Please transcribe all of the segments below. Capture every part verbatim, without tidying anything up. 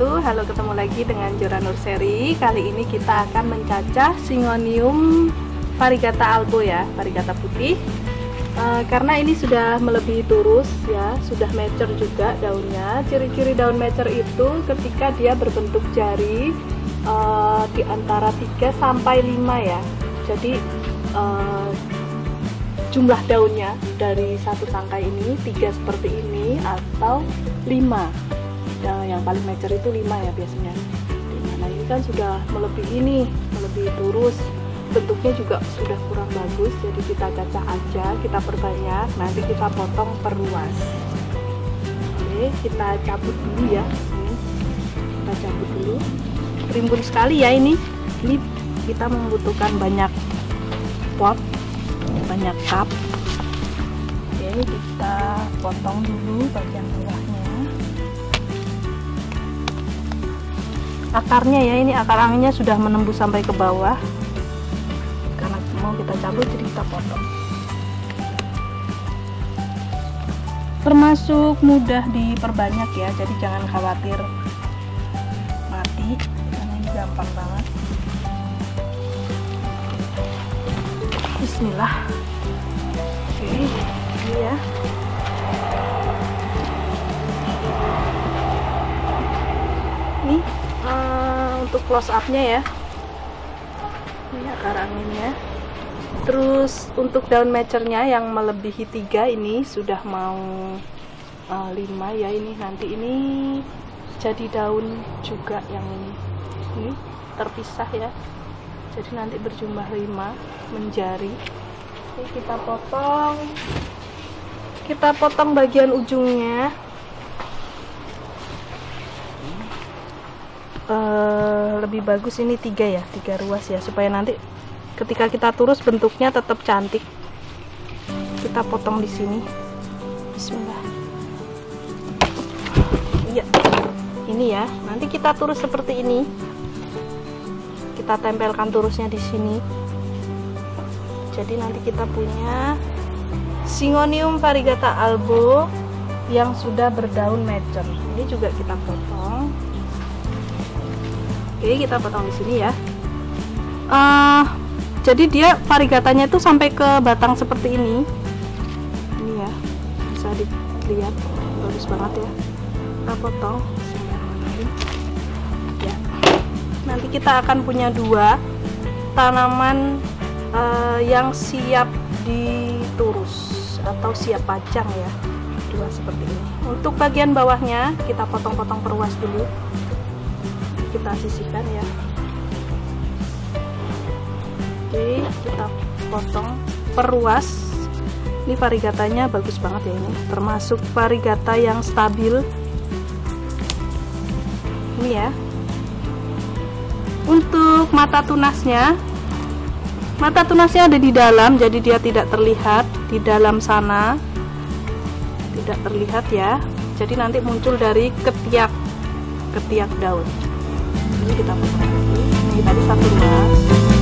wabarakatuh. Halo, ketemu lagi dengan Jora Nurseri. Kali ini kita akan mencacah Syngonium variegata albo ya, variegata putih. E, karena ini sudah melebihi turus ya, sudah mature juga daunnya. Ciri-ciri daun mature itu ketika dia berbentuk jari e, di antara tiga sampai lima ya. Jadi e, jumlah daunnya dari satu tangkai ini tiga seperti ini atau lima. Yang, yang paling mature itu lima ya biasanya. Nah ini kan sudah melebihi ini, melebihi turus, bentuknya juga sudah kurang bagus, jadi kita cacah aja, kita perbanyak, nanti kita potong per ruas. Oke, kita cabut dulu ya. Ini kita cabut dulu. Rimbun sekali ya ini. Ini kita membutuhkan banyak pot, banyak cup. Oke, kita potong dulu bagian bawahnya. Akarnya ya, ini akar anginnya sudah menembus sampai ke bawah. Karena mau kita cabut, jadi kita potong. Termasuk mudah diperbanyak ya, jadi jangan khawatir mati, karena ini gampang banget. Bismillah. Oke, ini ya. Ini uh, untuk close up-nya ya. Ini akar anginnya. Terus untuk daun mature-nya yang melebihi tiga ini sudah mau uh, lima ya, ini nanti ini jadi daun juga yang ini. Ini terpisah ya. Jadi nanti berjumlah lima menjari. Oke, kita potong. Kita potong bagian ujungnya. Uh, lebih bagus ini tiga ya, tiga ruas ya, supaya nanti ketika kita turus bentuknya tetap cantik. Kita potong di sini. Bismillah. Iya, ini ya. Nanti kita turus seperti ini. Kita tempelkan turusnya di sini. Jadi nanti kita punya Syngonium variegata albo yang sudah berdaun mature. Ini juga kita potong. Oke, kita potong di sini ya. Uh, jadi dia variegatanya itu sampai ke batang seperti ini. Ini ya, bisa dilihat bagus banget ya. Kita potong. Ya. Nanti kita akan punya dua tanaman uh, yang siap diturus atau siap pajang ya. Dua seperti ini. Untuk bagian bawahnya kita potong-potong perluas dulu. Kita sisihkan ya. Oke, kita potong perluas. Ini variegatanya bagus banget ya, ini termasuk variegata yang stabil ini ya. Untuk mata tunasnya, mata tunasnya ada di dalam, jadi dia tidak terlihat di dalam sana, tidak terlihat ya. Jadi nanti muncul dari ketiak ketiak daun. Ini kita potong lagi. Ini tadi satu ruas.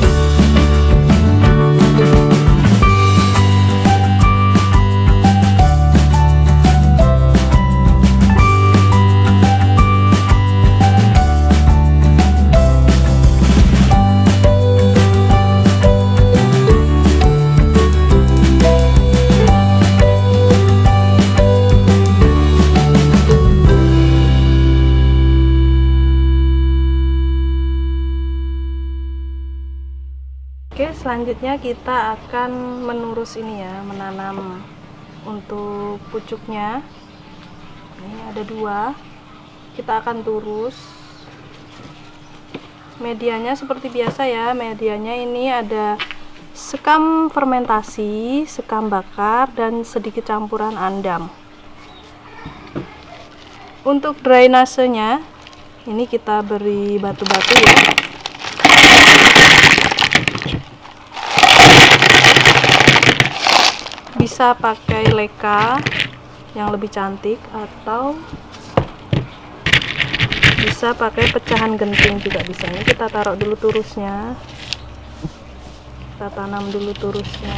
Oke, selanjutnya kita akan menurus ini ya, menanam untuk pucuknya. Ini ada dua, kita akan turus. Medianya seperti biasa ya, medianya ini ada sekam fermentasi, sekam bakar, dan sedikit campuran andam. Untuk drainasenya, ini kita beri batu-batu ya. Bisa pakai leka yang lebih cantik atau bisa pakai pecahan genting juga bisa. Ini kita taruh dulu turusnya, kita tanam dulu turusnya.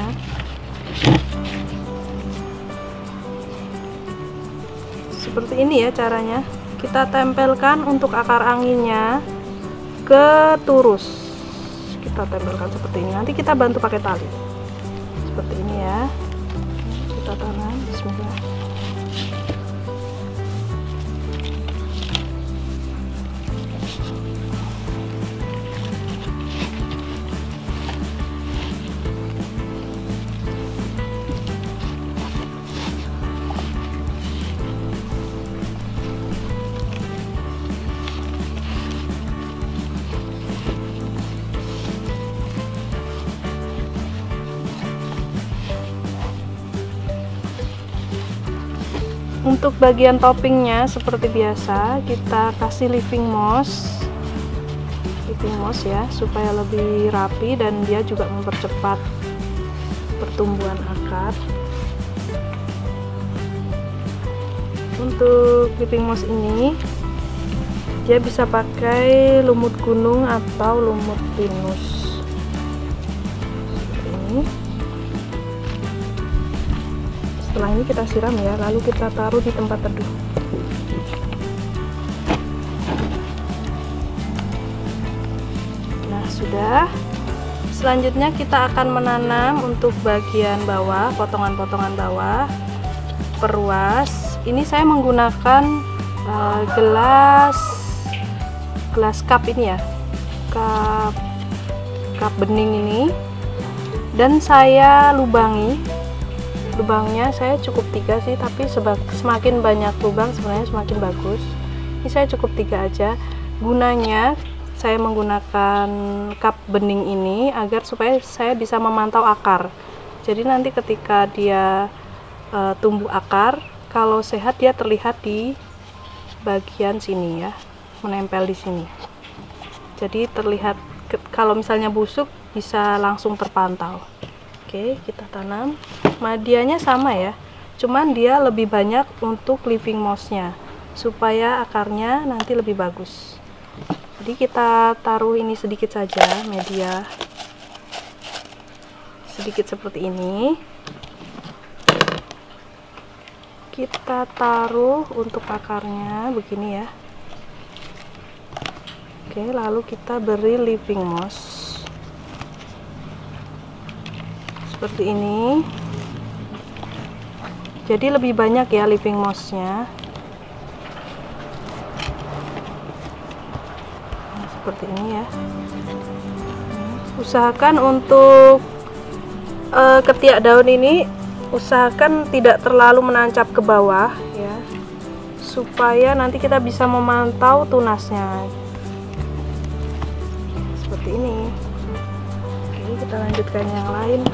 Seperti ini ya caranya. kita tempelkan untuk akar anginnya ke turus. Kita tempelkan seperti ini. Nanti kita bantu pakai tali seperti ini ya. Kita tanam. Bismillah. Untuk bagian toppingnya seperti biasa kita kasih living moss, living moss ya, supaya lebih rapi dan dia juga mempercepat pertumbuhan akar. Untuk living moss ini dia bisa pakai lumut gunung atau lumut pinus seperti ini. Setelah ini kita siram ya, lalu kita taruh di tempat teduh. Nah sudah. Selanjutnya kita akan menanam untuk bagian bawah, potongan-potongan bawah, perluas. Ini saya menggunakan uh, gelas gelas cup ini ya, cup cup bening ini, dan saya lubangi. Lubangnya saya cukup tiga sih, tapi semakin banyak lubang sebenarnya semakin bagus. Ini saya cukup tiga aja. Gunanya saya menggunakan cup bening ini agar supaya saya bisa memantau akar. Jadi nanti ketika dia e, tumbuh akar, kalau sehat dia terlihat di bagian sini ya, menempel di sini. Jadi terlihat kalau misalnya busuk bisa langsung terpantau. Oke, kita tanam. Medianya sama ya, cuman dia lebih banyak untuk living mossnya supaya akarnya nanti lebih bagus. Jadi kita taruh ini sedikit saja, media sedikit seperti ini. Kita taruh untuk akarnya begini ya. Oke, lalu kita beri living moss seperti ini. Jadi lebih banyak ya living mossnya. Nah, seperti ini ya. Usahakan untuk uh, ketiak daun ini usahakan tidak terlalu menancap ke bawah ya, supaya nanti kita bisa memantau tunasnya. Seperti ini. Oke, kita lanjutkan yang lain.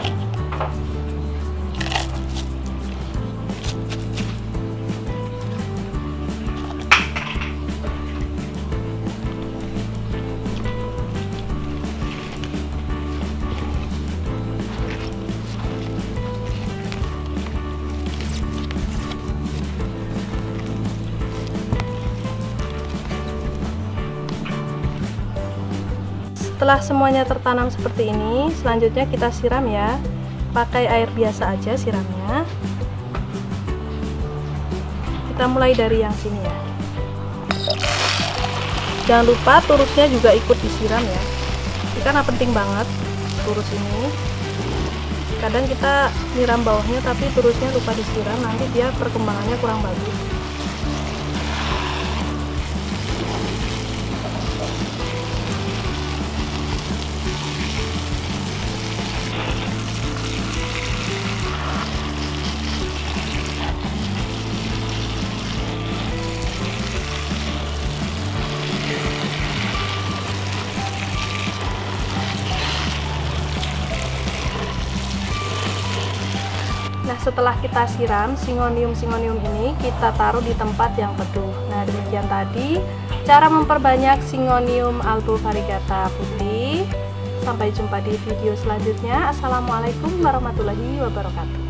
Setelah semuanya tertanam seperti ini, selanjutnya kita siram ya, pakai air biasa aja siramnya. Kita mulai dari yang sini ya. Jangan lupa turusnya juga ikut disiram ya, ini karena penting banget turus ini. Kadang kita nyiram bawahnya tapi turusnya lupa disiram, nanti dia perkembangannya kurang bagus. Nah, setelah kita siram singonium-singonium ini, kita taruh di tempat yang teduh. Nah, demikian tadi cara memperbanyak singonium albo variegata putih. Sampai jumpa di video selanjutnya. Assalamualaikum warahmatullahi wabarakatuh.